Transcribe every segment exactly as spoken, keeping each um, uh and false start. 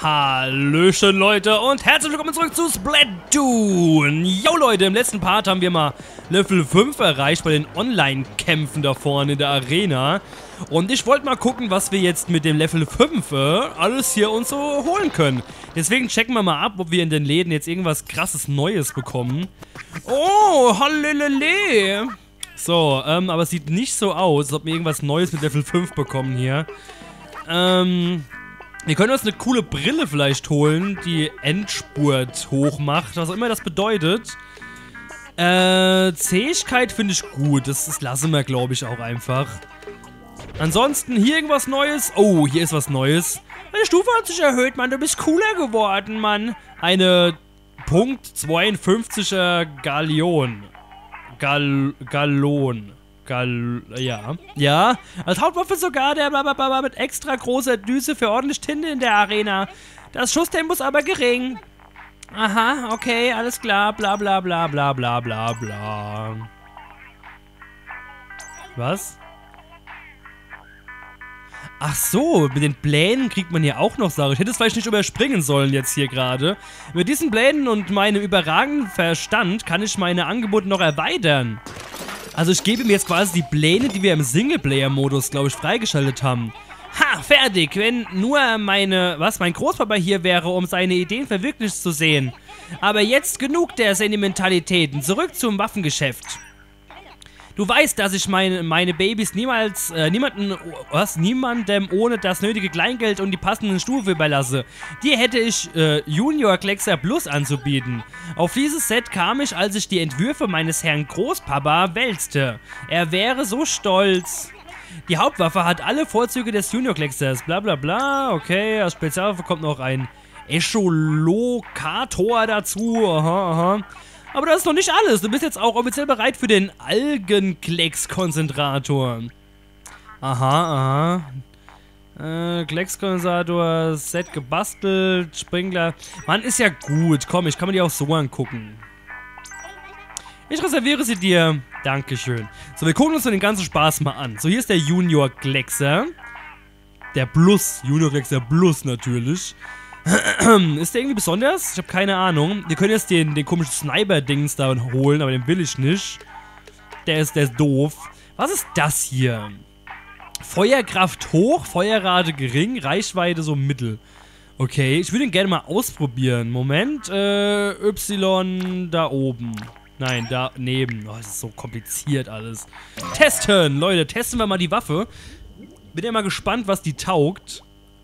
Hallöchen Leute und herzlich willkommen zurück zu Splatoon. Jo Leute, im letzten Part haben wir mal Level fünf erreicht bei den Online-Kämpfen da vorne in der Arena. Und ich wollte mal gucken, was wir jetzt mit dem Level fünf äh, alles hier uns so holen können. Deswegen checken wir mal ab, ob wir in den Läden jetzt irgendwas krasses Neues bekommen. Oh, hallelele. So, ähm, aber es sieht nicht so aus, als ob wir irgendwas Neues mit Level fünf bekommen hier. Ähm... Wir können uns eine coole Brille vielleicht holen, die Endspurt hoch macht, was auch immer das bedeutet. Äh, Zähigkeit finde ich gut, das, das lassen wir, glaube ich, auch einfach. Ansonsten, hier irgendwas Neues? Oh, hier ist was Neues. Deine Stufe hat sich erhöht, Mann, du bist cooler geworden, Mann. Eine Punkt zweiundfünfziger Gallion. Gal Gallon. Gal ja. Ja. Als Hauptwaffe sogar der blablabla mit extra großer Düse für ordentlich Tinte in der Arena. Das Schusstempo ist aber gering. Aha, okay, alles klar. Bla bla bla bla bla bla bla. Was? Ach so, mit den Plänen kriegt man hier auch noch Sachen. Ich hätte es vielleicht nicht überspringen sollen jetzt hier gerade. Mit diesen Plänen und meinem überragenden Verstand kann ich meine Angebote noch erweitern. Also ich gebe ihm jetzt quasi die Pläne, die wir im Singleplayer-Modus, glaube ich, freigeschaltet haben. Ha, fertig, wenn nur meine, was, mein Großpapa hier wäre, um seine Ideen verwirklicht zu sehen. Aber jetzt genug der Sentimentalitäten, zurück zum Waffengeschäft. Du weißt, dass ich meine, meine Babys niemals, äh, niemanden, was, niemandem ohne das nötige Kleingeld und die passenden Stufe überlasse. Dir hätte ich äh, Junior Kleckser Plus anzubieten. Auf dieses Set kam ich, als ich die Entwürfe meines Herrn Großpapa wälzte. Er wäre so stolz. Die Hauptwaffe hat alle Vorzüge des Junior Klecksers, bla bla bla. Okay, als Spezialwaffe kommt noch ein Echolokator dazu. Aha, aha. Aber das ist noch nicht alles. Du bist jetzt auch offiziell bereit für den Algenklecks-Konzentrator. Aha, aha. Äh, Kleckskonzentrator, Set gebastelt, Sprinkler. Mann, ist ja gut. Komm, ich kann mir die auch so angucken. Ich reserviere sie dir. Dankeschön. So, wir gucken uns den ganzen Spaß mal an. So, hier ist der Junior Kleckser. Der Plus. Junior Kleckser Plus natürlich. Ist der irgendwie besonders? Ich habe keine Ahnung. Wir können jetzt den, den komischen Sniper-Dings da holen, aber den will ich nicht. Der ist, der ist doof. Was ist das hier? Feuerkraft hoch, Feuerrate gering, Reichweite so mittel. Okay, ich würde ihn gerne mal ausprobieren. Moment, äh, Y da oben. Nein, da neben. Oh, das ist so kompliziert alles. Testen, Leute, testen wir mal die Waffe. Bin ja mal gespannt, was die taugt.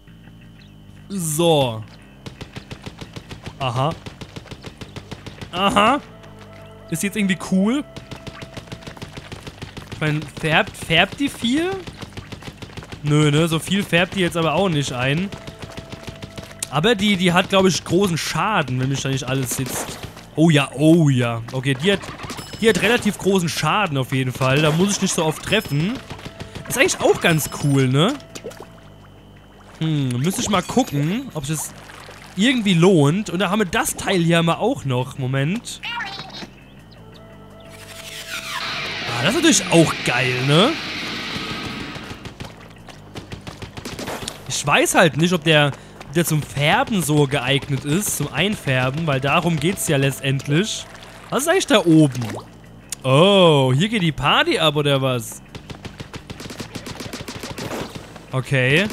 So. Aha. Aha. Ist jetzt irgendwie cool. Ich meine, färbt, färbt die viel? Nö, ne? So viel färbt die jetzt aber auch nicht ein. Aber die, die hat, glaube ich, großen Schaden, wenn mich da nicht alles sitzt. Oh ja, oh ja. Okay, die hat, die hat relativ großen Schaden auf jeden Fall. Da muss ich nicht so oft treffen. Ist eigentlich auch ganz cool, ne? Hm, müsste ich mal gucken, ob sich das irgendwie lohnt. Und da haben wir das Teil hier mal auch noch. Moment. Ah, das ist natürlich auch geil, ne? Ich weiß halt nicht, ob der, ob der zum Färben so geeignet ist. Zum Einfärben, weil darum geht's ja letztendlich. Was ist eigentlich da oben? Oh, hier geht die Party ab, oder was? Okay.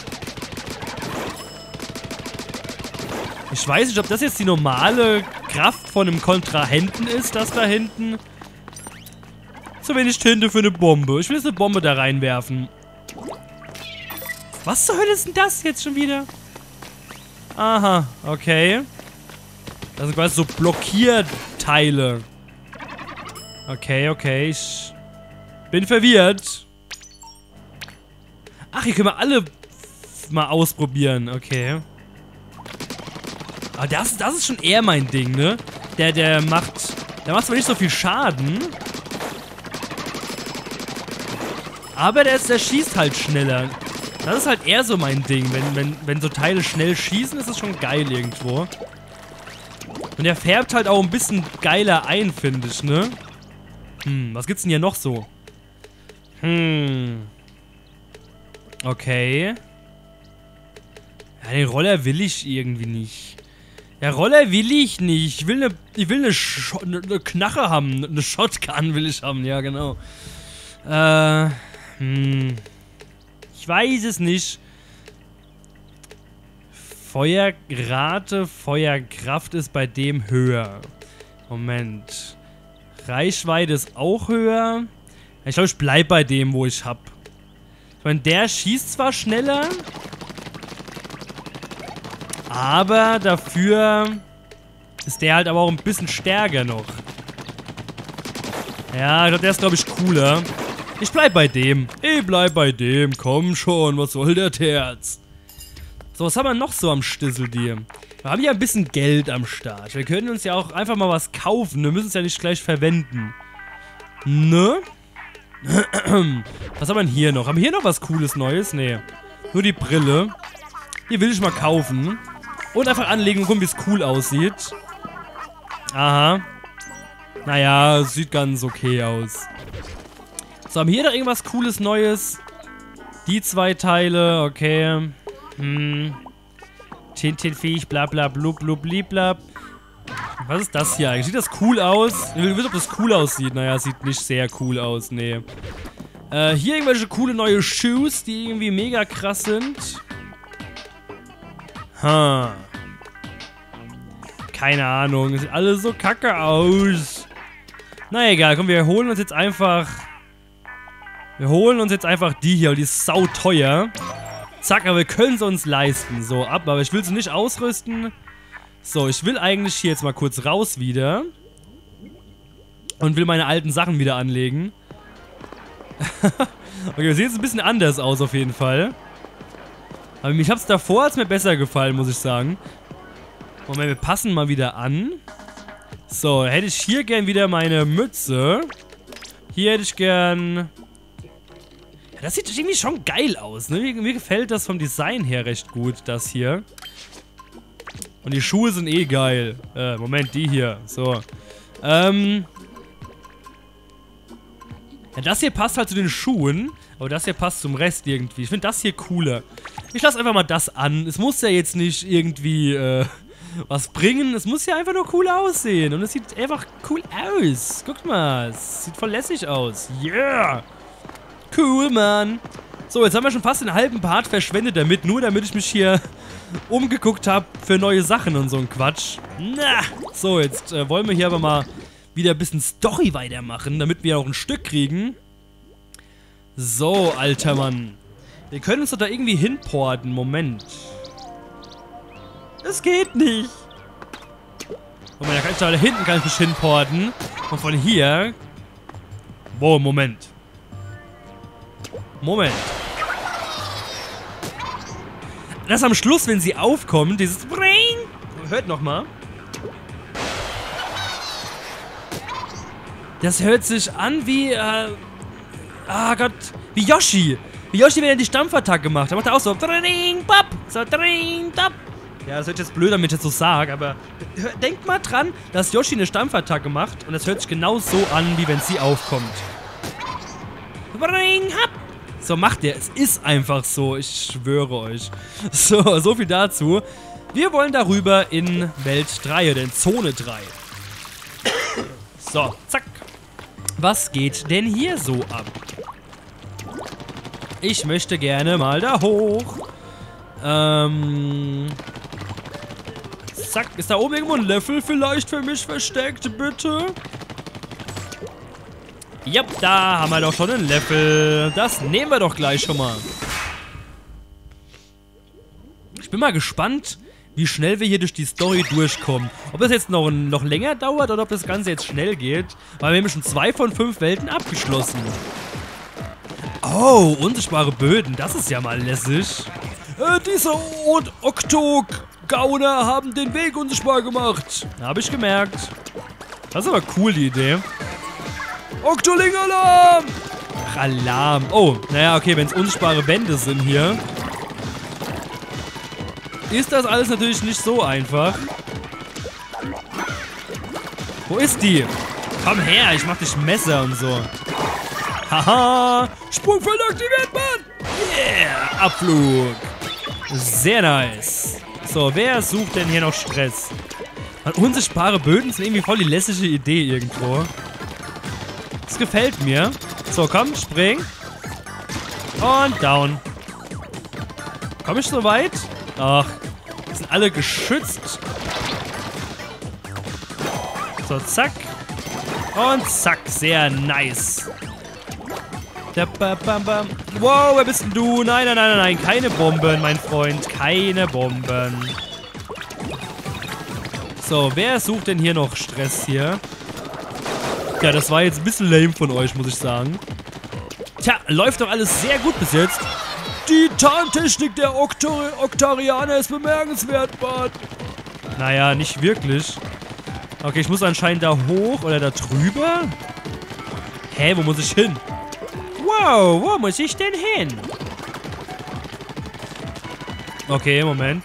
Ich weiß nicht, ob das jetzt die normale Kraft von einem Kontrahenten ist, das da hinten. Zu wenig Tinte für eine Bombe. Ich will jetzt eine Bombe da reinwerfen. Was zur Hölle ist denn das jetzt schon wieder? Aha, okay. Das sind quasi so Blockierteile. Okay, okay, ich bin verwirrt. Ach, hier können wir alle mal ausprobieren, okay. Aber das, das ist schon eher mein Ding, ne? Der, der macht, der macht zwar nicht so viel Schaden. Aber der, ist, der schießt halt schneller. Das ist halt eher so mein Ding. Wenn, wenn, wenn so Teile schnell schießen, ist das schon geil irgendwo. Und der färbt halt auch ein bisschen geiler ein, finde ich, ne? Hm, was gibt's denn hier noch so? Hm. Okay. Ja, den Roller will ich irgendwie nicht. Ja, Roller will ich nicht. Ich will eine, ich will eine, Sch eine, eine Knarre haben. Eine Shotgun will ich haben, ja genau. Äh, hm. Ich weiß es nicht. Feuerrate, Feuerkraft ist bei dem höher. Moment. Reichweite ist auch höher. Ich glaube, ich bleibe bei dem, wo ich hab. Ich meine, der schießt zwar schneller, aber dafür ist der halt aber auch ein bisschen stärker noch. Ja, ich glaube, der ist, glaube ich, cooler. Ich bleib bei dem. Ich bleib bei dem. Komm schon, was soll der Terz? So, was haben wir noch so am Stissel dir? Wir haben ja ein bisschen Geld am Start. Wir können uns ja auch einfach mal was kaufen. Wir müssen es ja nicht gleich verwenden. Ne? Was haben wir denn hier noch? Haben wir hier noch was Cooles Neues? Nee. Nur die Brille. Die will ich mal kaufen. Und einfach anlegen und gucken, wie es cool aussieht. Aha. Naja, sieht ganz okay aus. So, haben wir hier noch irgendwas Cooles Neues? Die zwei Teile, okay. Hm. Tintenfähig, bla bla blub blub blab. Was ist das hier eigentlich? Sieht das cool aus? Ich will wissen, ob das cool aussieht. Naja, sieht nicht sehr cool aus, nee. Äh, hier irgendwelche coole neue Shoes, die irgendwie mega krass sind. Ha. Keine Ahnung. Das sieht alles so kacke aus. Na egal, komm, wir holen uns jetzt einfach... Wir holen uns jetzt einfach die hier, die ist sauteuer. Zack, aber wir können sie uns leisten. So, ab, aber ich will sie nicht ausrüsten. So, ich will eigentlich hier jetzt mal kurz raus wieder. Und will meine alten Sachen wieder anlegen. Okay, wir sehen jetzt ein bisschen anders aus auf jeden Fall. Aber mich hab's davor hat's mir besser gefallen, muss ich sagen. Moment, wir passen mal wieder an. So, hätte ich hier gern wieder meine Mütze. Hier hätte ich gern... Ja, das sieht irgendwie schon geil aus, ne? Mir, mir gefällt das vom Design her recht gut, das hier. Und die Schuhe sind eh geil. Äh, Moment, die hier. So. Ähm... Ja, das hier passt halt zu den Schuhen, aber das hier passt zum Rest irgendwie. Ich finde das hier cooler. Ich lasse einfach mal das an. Es muss ja jetzt nicht irgendwie äh, was bringen. Es muss ja einfach nur cool aussehen. Und es sieht einfach cool aus. Guckt mal, es sieht voll lässig aus. Yeah! Cool, Mann. So, jetzt haben wir schon fast den halben Part verschwendet damit, nur damit ich mich hier umgeguckt habe für neue Sachen und so ein Quatsch. Na, so, jetzt äh, wollen wir hier aber mal wieder ein bisschen Story weitermachen, damit wir auch ein Stück kriegen. So, alter Mann. Wir können uns doch da irgendwie hinporten. Moment. Das geht nicht. Moment, da, kann ich da, da hinten kann ich mich hinporten. Und von hier... Boah, Moment. Moment. Das am Schluss, wenn sie aufkommen, dieses Bring. Hört nochmal. Das hört sich an wie, äh, ah Gott, wie Yoshi. Wie Yoshi, wenn er die Stampfattacke macht. Da macht er auch so, Dring, Bap, so, Dring, Bap. Ja, das hört jetzt blöd, damit ich das so sage, aber denkt mal dran, dass Yoshi eine Stampfattacke macht und das hört sich genau so an, wie wenn sie aufkommt. Dring, Hap. So macht er. Es ist einfach so. Ich schwöre euch. So, so viel dazu. Wir wollen darüber in Welt drei oder in Zone drei. So, zack. Was geht denn hier so ab? Ich möchte gerne mal da hoch. Ähm... Zack. Ist da oben irgendwo ein Level vielleicht für mich versteckt, bitte? Ja, da haben wir doch schon ein Level. Das nehmen wir doch gleich schon mal. Ich bin mal gespannt, wie schnell wir hier durch die Story durchkommen. Ob das jetzt noch, noch länger dauert oder ob das Ganze jetzt schnell geht. Weil wir haben schon zwei von fünf Welten abgeschlossen. Oh, unsichtbare Böden. Das ist ja mal lässig. Äh, dieser und Okto-Gauner haben den Weg unsichtbar gemacht. Habe ich gemerkt. Das ist aber cool, die Idee. Oktoling-Alarm! Ach, Alarm. Oh, naja, okay, wenn es unsichtbare Wände sind hier, ist das alles natürlich nicht so einfach. Wo ist die? Komm her, ich mach dich Messer und so. Haha! Sprungfeld aktiviert, Mann! Yeah! Abflug! Sehr nice. So, wer sucht denn hier noch Stress? Unsichtbare Böden sind irgendwie voll die lässige Idee irgendwo. Das gefällt mir. So, komm, spring. Und down. Komm ich so weit? Ach, sind alle geschützt. So, zack. Und zack, sehr nice. Wow, wer bist denn du? Nein, nein, nein, nein, keine Bomben, mein Freund. Keine Bomben. So, wer sucht denn hier noch Stress hier? Ja, das war jetzt ein bisschen lame von euch, muss ich sagen. Tja, läuft doch alles sehr gut bis jetzt. Die Tarntechnik der Oktor Oktarianer ist bemerkenswert, Mann. Naja, nicht wirklich. Okay, ich muss anscheinend da hoch oder da drüber. Hä, wo muss ich hin? Wow, wo muss ich denn hin? Okay, Moment.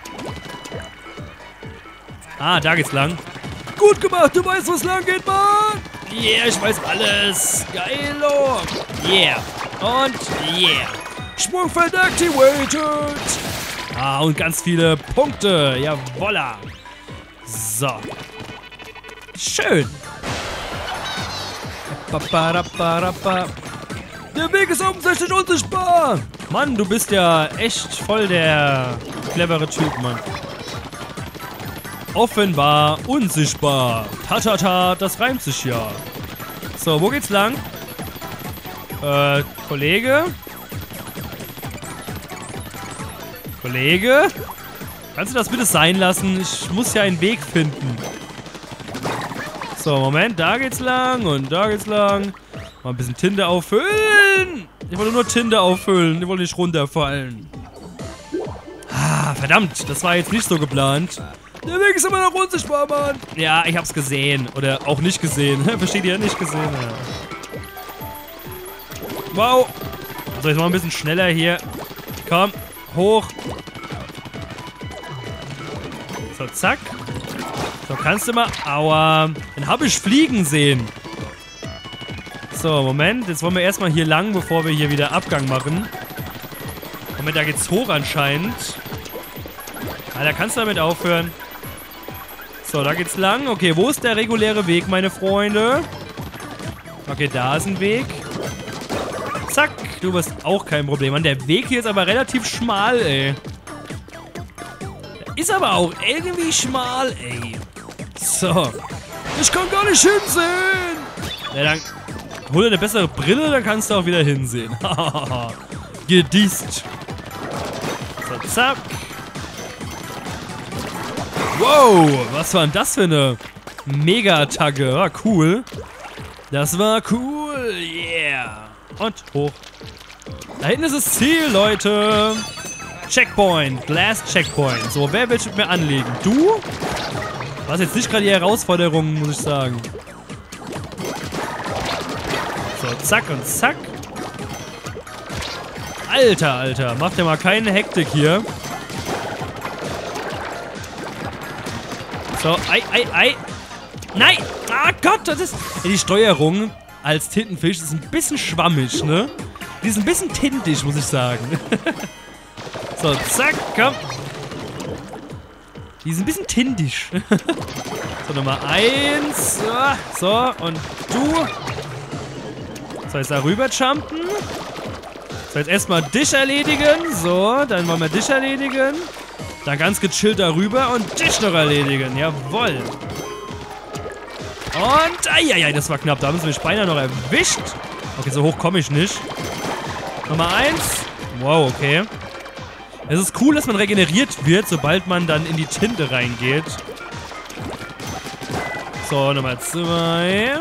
Ah, da geht's lang. Gut gemacht, du weißt, wo es lang geht, Mann. Yeah, ich weiß alles. Geilo. Yeah. Und yeah. Sprungfeld activated. Ah, und ganz viele Punkte. Jawolla. So. Schön. Der Weg ist offensichtlich unsichtbar. Mann, du bist ja echt voll der clevere Typ, Mann. Offenbar unsichtbar. Tatata, das reimt sich ja. So, wo geht's lang? Äh, Kollege? Kollege? Kannst du das bitte sein lassen? Ich muss ja einen Weg finden. So, Moment, da geht's lang und da geht's lang. Mal ein bisschen Tinte auffüllen. Ich wollte nur Tinte auffüllen. Ich wollte nicht runterfallen. Ah, verdammt, das war jetzt nicht so geplant. Der Weg ist immer noch unsichtbar, Mann. Ja, ich hab's gesehen. Oder auch nicht gesehen. Versteht ihr? Nicht gesehen. Ja. Wow. So, jetzt mal ein bisschen schneller hier. Komm, hoch. So, zack. So, kannst du mal... Aua. Dann hab ich fliegen sehen. So, Moment. Jetzt wollen wir erstmal hier lang, bevor wir hier wieder Abgang machen. Moment, da geht's hoch anscheinend. Ah, da kannst du damit aufhören. So, da geht's lang. Okay, wo ist der reguläre Weg, meine Freunde? Okay, da ist ein Weg. Zack, du bist auch kein Problem. Mann, der Weg hier ist aber relativ schmal, ey. Der ist aber auch irgendwie schmal, ey. So. Ich kann gar nicht hinsehen. Ja, dann hol dir eine bessere Brille, dann kannst du auch wieder hinsehen. Gedießt. So, zack. Wow, was war denn das für eine Mega-Attacke? War cool. Das war cool, yeah. Und hoch. Da hinten ist das Ziel, Leute. Checkpoint, Last Checkpoint. So, wer will mit mir anlegen? Du? Was jetzt nicht gerade die Herausforderung, muss ich sagen. So, zack und zack. Alter, Alter, macht ja mal keine Hektik hier. So, ei, ei, ei. Nein! Ah Gott, das ist... Die Steuerung als Tintenfisch ist ein bisschen schwammig, ne? Die ist ein bisschen tintig, muss ich sagen. So, zack, komm. Die ist ein bisschen tintig. So, Nummer eins. So, und du. So, jetzt da rüber jumpen. So, jetzt erstmal dich erledigen. So, dann wollen wir dich erledigen. Dann ganz gechillt darüber und dich noch erledigen. Jawoll. Und, eieiei, das war knapp. Da haben sie mich beinahe noch erwischt. Okay, so hoch komme ich nicht. Nummer eins. Wow, okay. Es ist cool, dass man regeneriert wird, sobald man dann in die Tinte reingeht. So, Nummer zwei.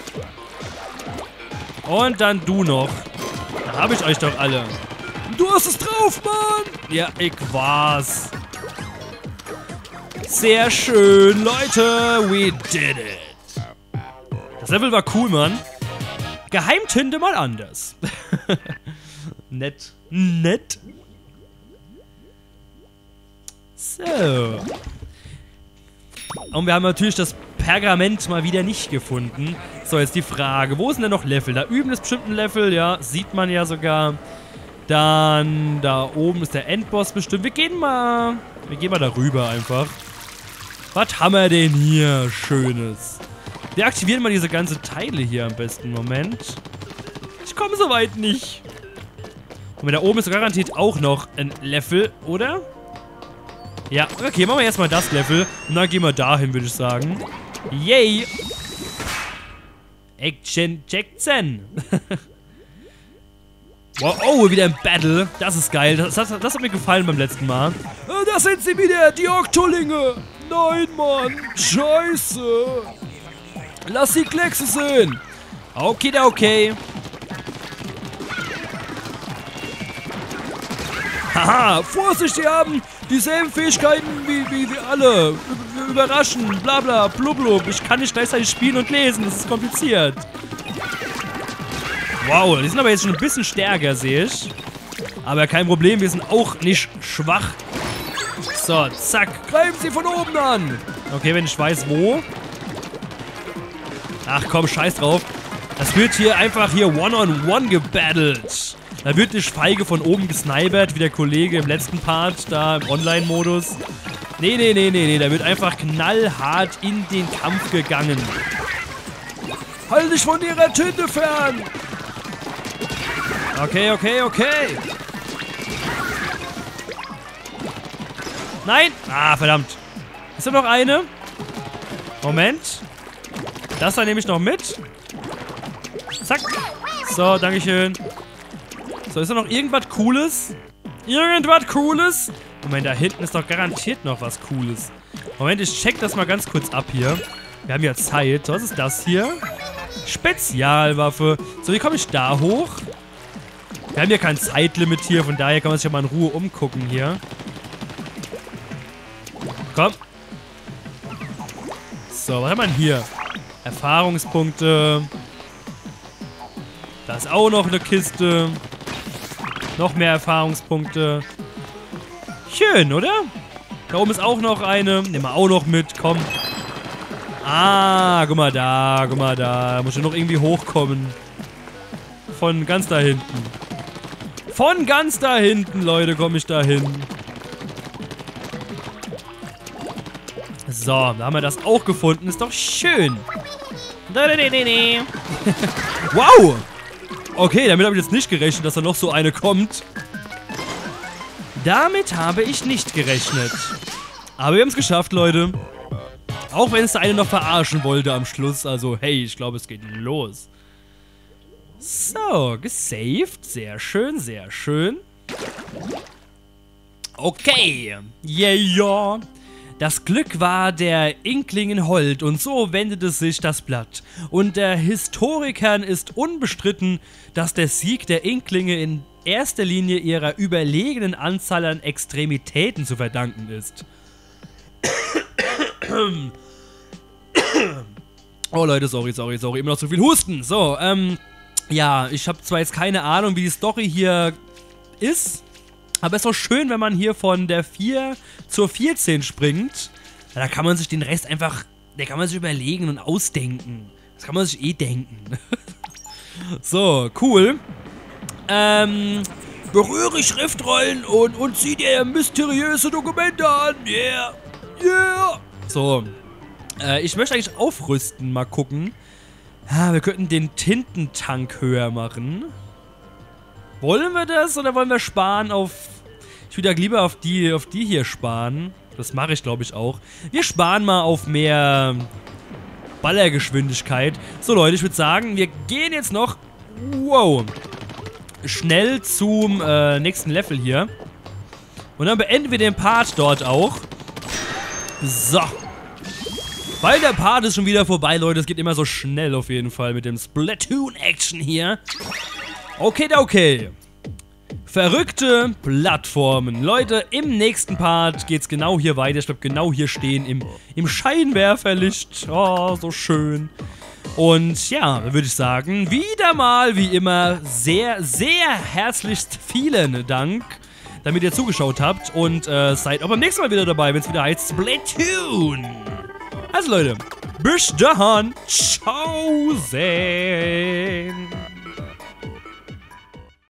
Und dann du noch. Da habe ich euch doch alle. Du hast es drauf, Mann! Ja, ich war's. Sehr schön, Leute. We did it. Das Level war cool, Mann. Geheimtinte mal anders. Nett. Nett. So. Und wir haben natürlich das Pergament mal wieder nicht gefunden. So, jetzt die Frage. Wo sind denn noch Level? Da üben ist bestimmt ein Level, ja. Sieht man ja sogar. Dann, da oben ist der Endboss bestimmt. Wir gehen mal Wir gehen mal darüber einfach. Was haben wir denn hier Schönes? Wir aktivieren mal diese ganzen Teile hier am besten. Moment. Ich komme soweit nicht. Und da oben ist garantiert auch noch ein Level, oder? Ja, okay, machen wir erstmal das Level. Und dann gehen wir dahin, würde ich sagen. Yay! Action Jackson. Wow, oh, wieder ein Battle. Das ist geil. Das, das, das hat mir gefallen beim letzten Mal. Das sind sie wieder, die Oktolinge. Nein, Mann. Scheiße. Lass die Kleckse sehen. Okay, okay. Haha, Vorsicht, die haben dieselben Fähigkeiten wie, wie, wie alle. Überraschen, bla bla, blub. Ich kann nicht gleichzeitig spielen und lesen, das ist kompliziert. Wow, die sind aber jetzt schon ein bisschen stärker, sehe ich. Aber kein Problem, wir sind auch nicht schwach. So, zack, greifen sie von oben an. Okay, wenn ich weiß, wo. Ach komm, scheiß drauf. Das wird hier einfach hier one-on-one gebattelt. Da wird nicht feige von oben gesnipert, wie der Kollege im letzten Part, da im Online-Modus. Nee, nee, nee, nee, nee, da wird einfach knallhart in den Kampf gegangen. Halt dich von ihrer Tinte fern! Okay, okay, okay. Nein! Ah, verdammt. Ist da noch eine? Moment. Das da nehme ich noch mit. Zack. So, dankeschön. So, ist da noch irgendwas Cooles? Irgendwas Cooles? Moment, da hinten ist doch garantiert noch was Cooles. Moment, ich check das mal ganz kurz ab hier. Wir haben ja Zeit. Was ist das hier? Spezialwaffe. So, wie komme ich da hoch? Wir haben ja kein Zeitlimit hier, von daher kann man sich ja mal in Ruhe umgucken hier. Komm. So, was haben wir denn hier? Erfahrungspunkte. Da ist auch noch eine Kiste. Noch mehr Erfahrungspunkte. Schön, oder? Da oben ist auch noch eine. Nehmen wir auch noch mit, komm. Ah, guck mal da, guck mal da. Da muss ich noch irgendwie hochkommen. Von ganz da hinten. Von ganz da hinten, Leute, komme ich da hin. So, da haben wir das auch gefunden. Ist doch schön. Wow! Okay, damit habe ich jetzt nicht gerechnet, dass da noch so eine kommt. Damit habe ich nicht gerechnet. Aber wir haben es geschafft, Leute. Auch wenn es der eine noch verarschen wollte am Schluss. Also, hey, ich glaube, es geht los. So, gesaved. Sehr schön, sehr schön. Okay. Yeah, ja. Das Glück war der Inklingen hold und so wendete sich das Blatt. Und der Historikern ist unbestritten, dass der Sieg der Inklinge in erster Linie ihrer überlegenen Anzahl an Extremitäten zu verdanken ist. Oh Leute, sorry, sorry, sorry, immer noch zu viel Husten. So, ähm, ja, ich habe zwar jetzt keine Ahnung, wie die Story hier ist, aber es ist doch schön, wenn man hier von der vier zur vierzehn springt. Da kann man sich den Rest einfach, der kann man sich überlegen und ausdenken. Das kann man sich eh denken. So, cool. Ähm, berühre Schriftrollen und, und zieh dir mysteriöse Dokumente an. Yeah, yeah. So, äh, ich möchte eigentlich aufrüsten, mal gucken. Ah, wir könnten den Tintentank höher machen. Wollen wir das oder wollen wir sparen auf... Ich würde ja lieber auf die, auf die hier sparen. Das mache ich, glaube ich, auch. Wir sparen mal auf mehr Ballergeschwindigkeit. So, Leute, ich würde sagen, wir gehen jetzt noch... Wow. Schnell zum äh, nächsten Level hier. Und dann beenden wir den Part dort auch. So. Weil der Part ist schon wieder vorbei, Leute. Es geht immer so schnell auf jeden Fall mit dem Splatoon-Action hier. Okay, okay. Verrückte Plattformen. Leute, im nächsten Part geht's genau hier weiter. Ich bleib genau hier stehen im, im Scheinwerferlicht. Oh, so schön. Und ja, dann würde ich sagen, wieder mal, wie immer, sehr, sehr herzlichst vielen Dank, damit ihr zugeschaut habt. Und äh, seid auch beim nächsten Mal wieder dabei, wenn es wieder heißt Splatoon. Also Leute, bis dahin. Ciao.